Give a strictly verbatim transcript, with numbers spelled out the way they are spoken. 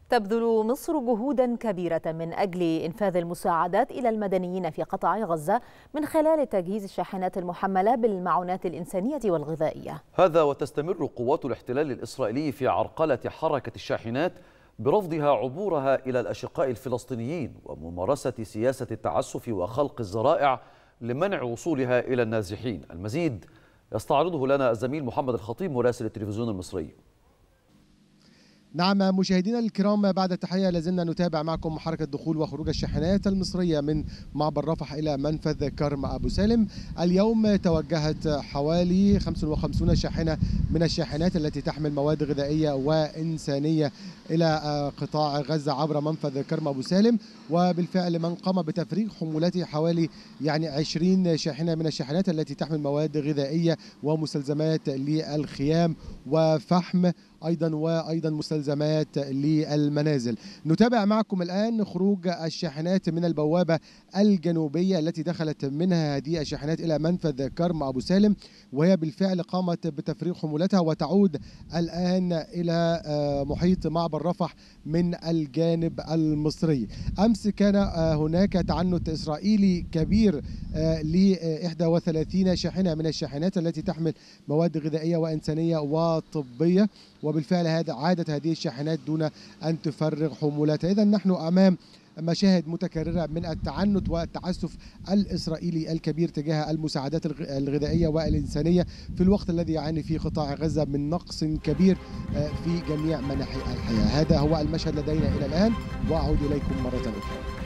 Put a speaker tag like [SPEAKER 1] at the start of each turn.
[SPEAKER 1] تبذل مصر جهودا كبيرة من أجل إنفاذ المساعدات إلى المدنيين في قطاع غزة من خلال تجهيز الشاحنات المحملة بالمعونات الإنسانية والغذائية.
[SPEAKER 2] هذا وتستمر قوات الاحتلال الإسرائيلي في عرقلة حركة الشاحنات برفضها عبورها إلى الأشقاء الفلسطينيين وممارسة سياسة التعسف وخلق الذرائع لمنع وصولها إلى النازحين. المزيد يستعرضه لنا الزميل محمد الخطيب مراسل التلفزيون المصري.
[SPEAKER 3] نعم مشاهدينا الكرام، بعد التحية لازلنا نتابع معكم حركة دخول وخروج الشاحنات المصرية من معبر رفح إلى منفذ كرم أبو سالم. اليوم توجهت حوالي خمسة وخمسين شاحنة من الشاحنات التي تحمل مواد غذائية وإنسانية إلى قطاع غزة عبر منفذ كرم أبو سالم، وبالفعل من قام بتفريغ حمولته حوالي يعني عشرين شاحنة من الشاحنات التي تحمل مواد غذائية ومستلزمات للخيام وفحم أيضا وأيضا مستلزمات للمنازل. نتابع معكم الآن خروج الشاحنات من البوابة الجنوبية التي دخلت منها هذه الشاحنات إلى منفذ كرم أبو سالم، وهي بالفعل قامت بتفريغ حمولتها وتعود الآن إلى محيط معبر رفح من الجانب المصري. أمس كان هناك تعنت إسرائيلي كبير ل إحدى وثلاثين شاحنة من الشاحنات التي تحمل مواد غذائية وإنسانية وطبية، وبالفعل هذا عادت هذه الشاحنات دون أن تفرغ حمولتها. إذن نحن أمام مشاهد متكررة من التعنت والتعسف الإسرائيلي الكبير تجاه المساعدات الغذائية والإنسانية في الوقت الذي يعاني فيه قطاع غزة من نقص كبير في جميع مناحي الحياة. هذا هو المشهد لدينا إلى الآن، وأعود إليكم مرة أخرى.